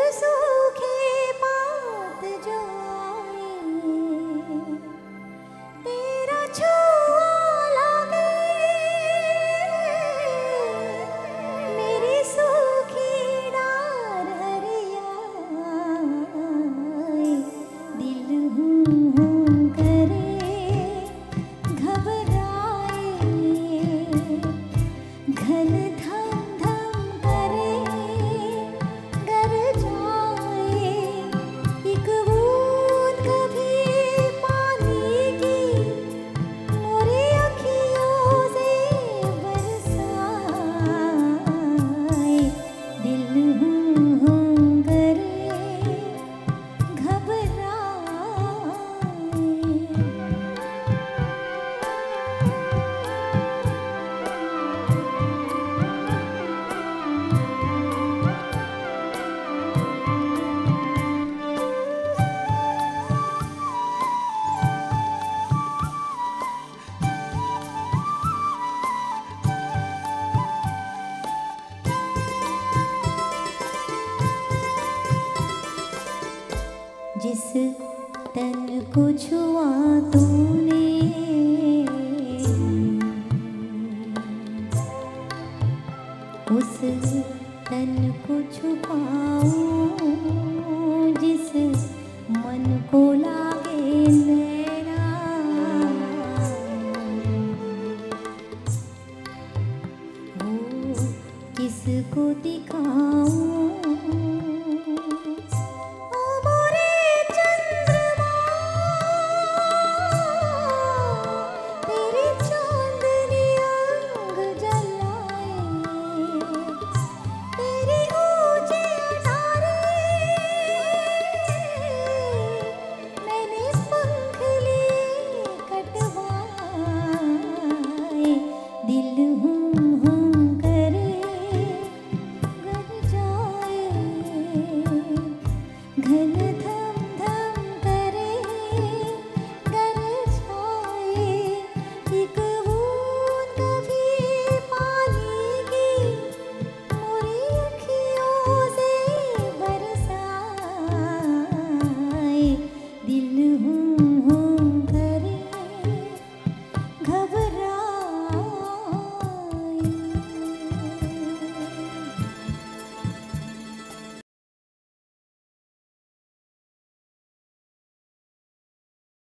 सूखे पात जो आए, तेरा छुआ लागे मेरी सूखी डार हरियाए। दिल हूँ करे घबराए, घन धम धम करे गर जाए। एक बूंद कभी पानी की मोरी अखियों से बरसाए। दिल हूँ करे घबराए। जिस तन को छुआ तूने, उस तन को छुपाऊं। जिस मन को लागे नैना, वो किसको दिखाऊं।